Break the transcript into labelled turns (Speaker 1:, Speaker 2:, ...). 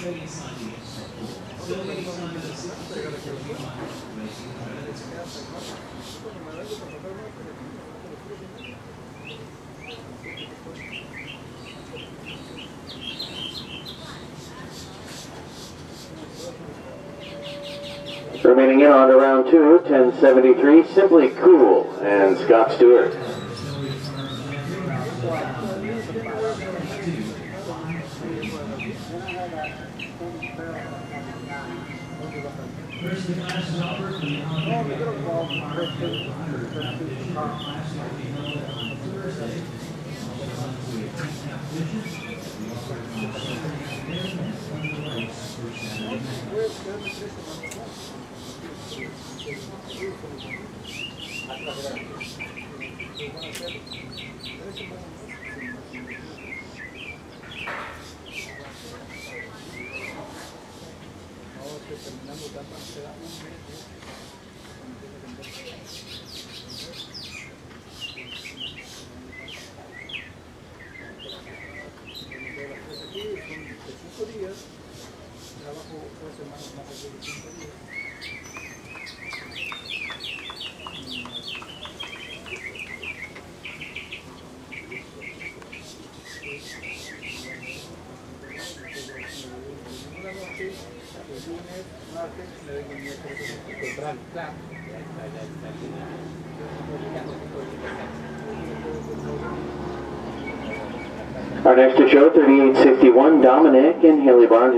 Speaker 1: Remaining in on to round 2, 1073, Simply Cool and Scott Stewart.
Speaker 2: First, the class is offered for the class will be held on Thursday.
Speaker 1: Our next to show, 3861, Dominic and Haley Barnes.